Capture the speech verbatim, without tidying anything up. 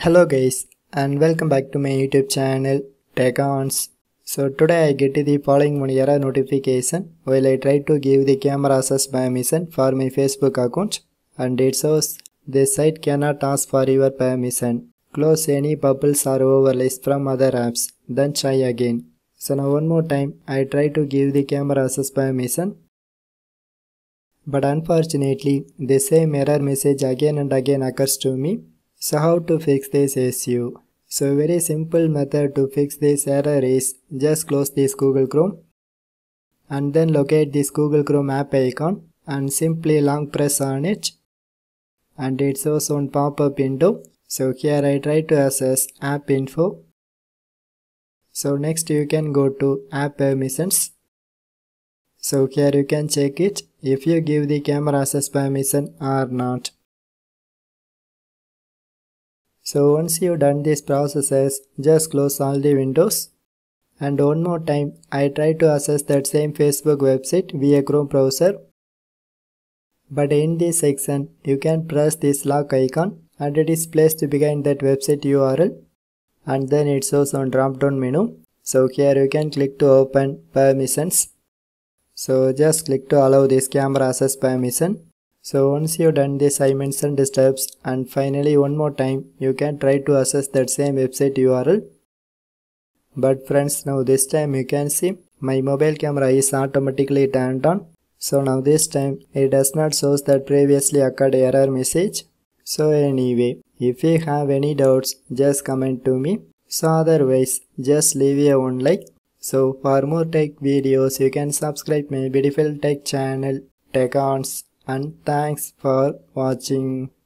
Hello guys and welcome back to my YouTube channel Tech Ons. So today I get the following one error notification while I try to give the camera access permission for my Facebook account, and it shows this site cannot ask for your permission. Close any bubbles or overlays from other apps, then try again. So now one more time I try to give the camera access permission, but unfortunately the same error message again and again occurs to me. So how to fix this issue? So very simple method to fix this error is just close this Google Chrome and then locate this Google Chrome app icon and simply long press on it, and it shows one pop-up window. So here I try to access app info. So next you can go to app permissions. So here you can check it if you give the camera access permission or not. So once you done these processes, just close all the windows, and one more time I try to access that same Facebook website via Chrome browser, but in this section you can press this lock icon and it is placed behind that website U R L, and then it shows on drop down menu. So here you can click to open permissions. So just click to allow this camera access permission. So once you done this I mentioned the steps, and finally one more time you can try to access that same website U R L. But friends, now this time you can see my mobile camera is automatically turned on. So now this time it does not show that previously occurred error message. So anyway, if you have any doubts just comment to me. So otherwise just leave a one like. So for more tech videos you can subscribe my beautiful tech channel Tech Ons. And thanks for watching.